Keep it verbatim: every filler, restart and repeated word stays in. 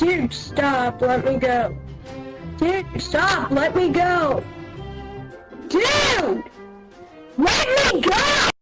Dude, stop, let me go. Dude, stop, let me go. Dude! Let me go!